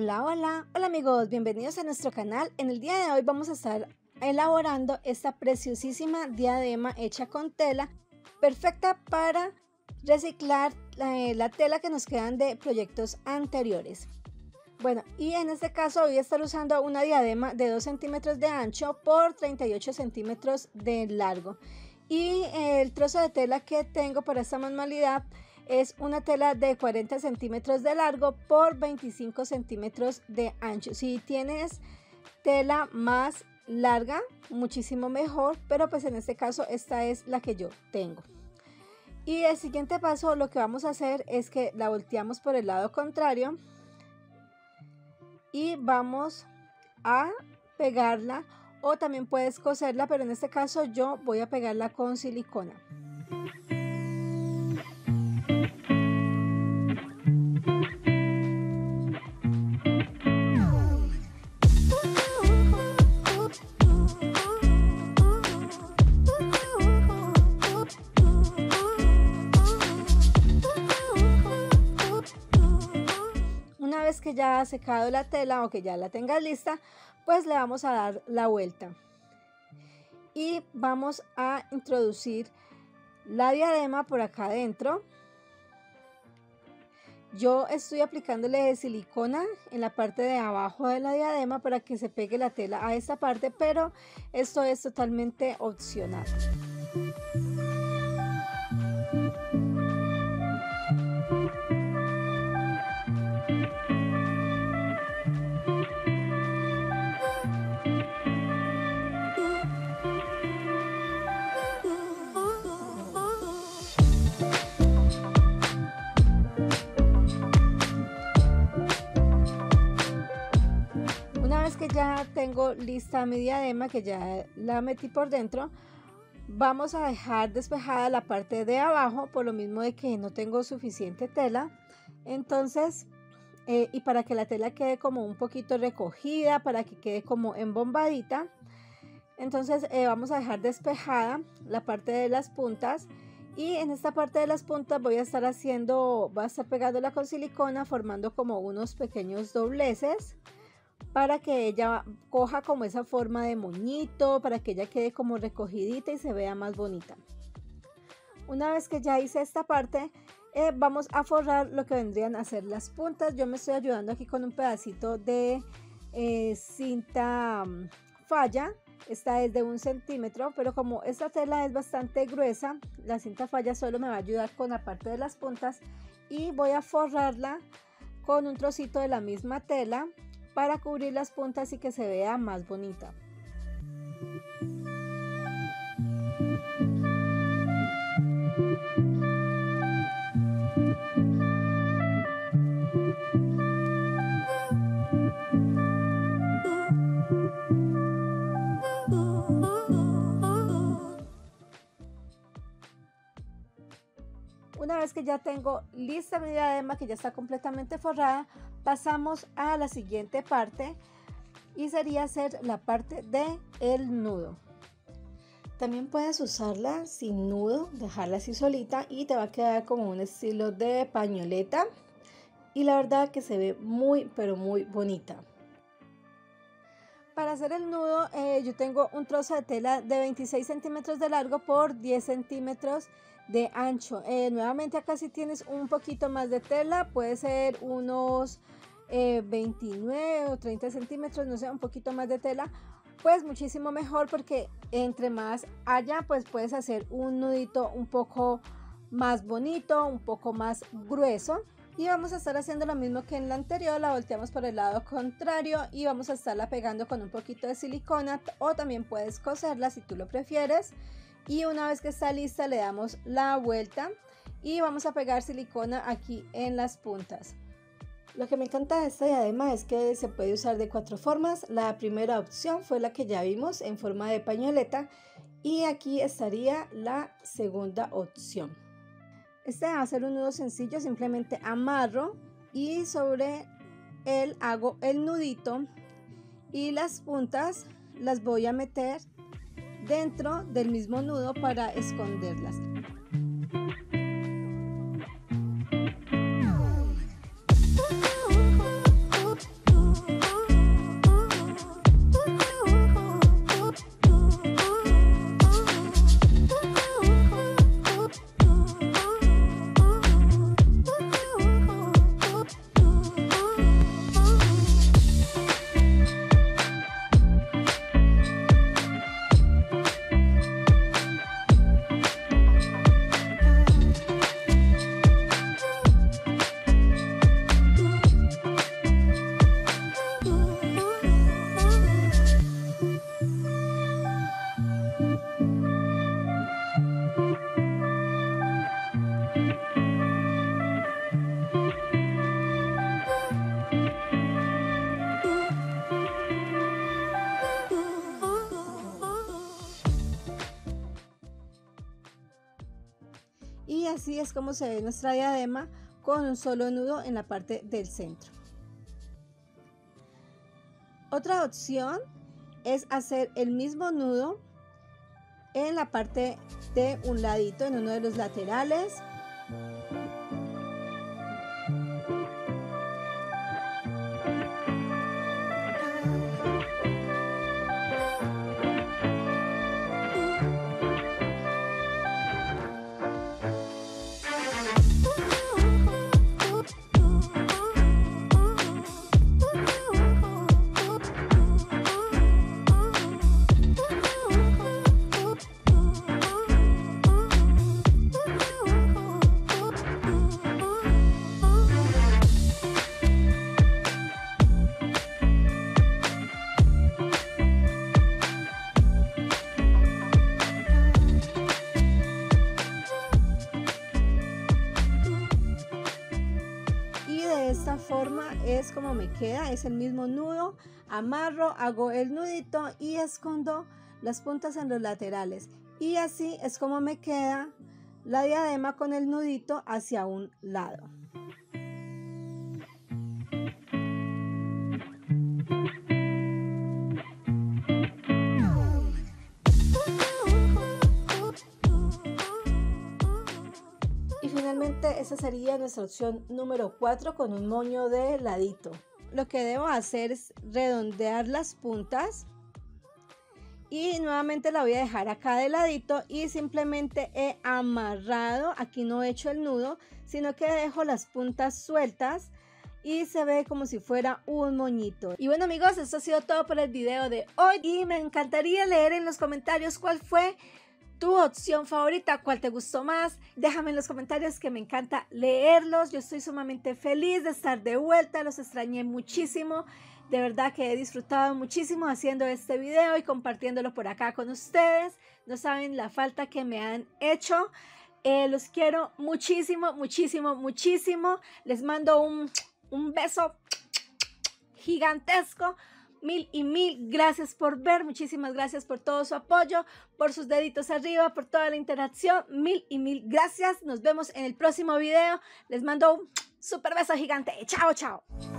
Hola amigos, bienvenidos a nuestro canal. En el día de hoy vamos a estar elaborando esta preciosísima diadema hecha con tela, perfecta para reciclar la tela que nos quedan de proyectos anteriores. Bueno, y en este caso voy a estar usando una diadema de 2 centímetros de ancho por 38 centímetros de largo. Y el trozo de tela que tengo para esta manualidad es una tela de 40 centímetros de largo por 25 centímetros de ancho. Si tienes tela más larga, muchísimo mejor, pero pues en este caso esta es la que yo tengo. Y el siguiente paso, lo que vamos a hacer es que la volteamos por el lado contrario y vamos a pegarla, o también puedes coserla, pero en este caso yo voy a pegarla con silicona. Una vez que ya ha secado la tela o que ya la tengas lista, pues le vamos a dar la vuelta y vamos a introducir la diadema por acá adentro. Yo estoy aplicándole silicona en la parte de abajo de la diadema para que se pegue la tela a esta parte, pero esto es totalmente opcional. Una vez que ya tengo lista mi diadema, que ya la metí por dentro, vamos a dejar despejada la parte de abajo, por lo mismo de que no tengo suficiente tela. Entonces, y para que la tela quede como un poquito recogida, para que quede como embombadita, entonces vamos a dejar despejada la parte de las puntas. Y en esta parte de las puntas voy a estar pegándola con silicona, formando como unos pequeños dobleces, para que ella coja como esa forma de moñito, para que ella quede como recogidita y se vea más bonita. Una vez que ya hice esta parte, vamos a forrar lo que vendrían a ser las puntas. Yo me estoy ayudando aquí con un pedacito de cinta falla. Esta es de 1 centímetro, pero como esta tela es bastante gruesa, la cinta falla solo me va a ayudar con la parte de las puntas, y voy a forrarla con un trocito de la misma tela para cubrir las puntas y que se vea más bonita. Una vez que ya tengo lista mi diadema, que ya está completamente forrada, pasamos a la siguiente parte, y sería hacer la parte de el nudo. También puedes usarla sin nudo, dejarla así solita y te va a quedar como un estilo de pañoleta, y la verdad que se ve muy pero muy bonita. Para hacer el nudo yo tengo un trozo de tela de 26 centímetros de largo por 10 centímetros de ancho. Nuevamente acá si tienes un poquito más de tela, puede ser unos 29 o 30 centímetros, no sé, un poquito más de tela, pues muchísimo mejor, porque entre más haya, pues puedes hacer un nudito un poco más bonito, un poco más grueso. Y vamos a estar haciendo lo mismo que en la anterior, la volteamos por el lado contrario y vamos a estarla pegando con un poquito de silicona, o también puedes coserla si tú lo prefieres. Y una vez que está lista le damos la vuelta y vamos a pegar silicona aquí en las puntas. Lo que me encanta de esta diadema es que se puede usar de 4 formas. La primera opción fue la que ya vimos en forma de pañoleta, y aquí estaría la segunda opción. Este va a ser un nudo sencillo, simplemente amarro y sobre él hago el nudito, y las puntas las voy a meter dentro del mismo nudo para esconderlas. así es como se ve nuestra diadema con un solo nudo en la parte del centro. Otra opción es hacer el mismo nudo en la parte de un ladito, en uno de los laterales. De esta forma es como me queda, es el mismo nudo, amarro, hago el nudito y escondo las puntas en los laterales, y así es como me queda la diadema con el nudito hacia un lado. Finalmente esa sería nuestra opción número 4 con un moño de ladito. Lo que debo hacer es redondear las puntas y nuevamente la voy a dejar acá de ladito y simplemente he amarrado, aquí no he hecho el nudo, sino que dejo las puntas sueltas y se ve como si fuera un moñito. Y bueno amigos, esto ha sido todo por el video de hoy y me encantaría leer en los comentarios cuál fue tu opción favorita, cuál te gustó más. Déjame en los comentarios que me encanta leerlos. Yo estoy sumamente feliz de estar de vuelta, los extrañé muchísimo. De verdad que he disfrutado muchísimo haciendo este video y compartiéndolo por acá con ustedes. No saben la falta que me han hecho. Los quiero muchísimo, muchísimo, muchísimo. Les mando un beso gigantesco. Mil y mil gracias por ver, muchísimas gracias por todo su apoyo, por sus deditos arriba, por toda la interacción. Mil y mil gracias. Nos vemos en el próximo video. Les mando un súper beso gigante. Chao, chao.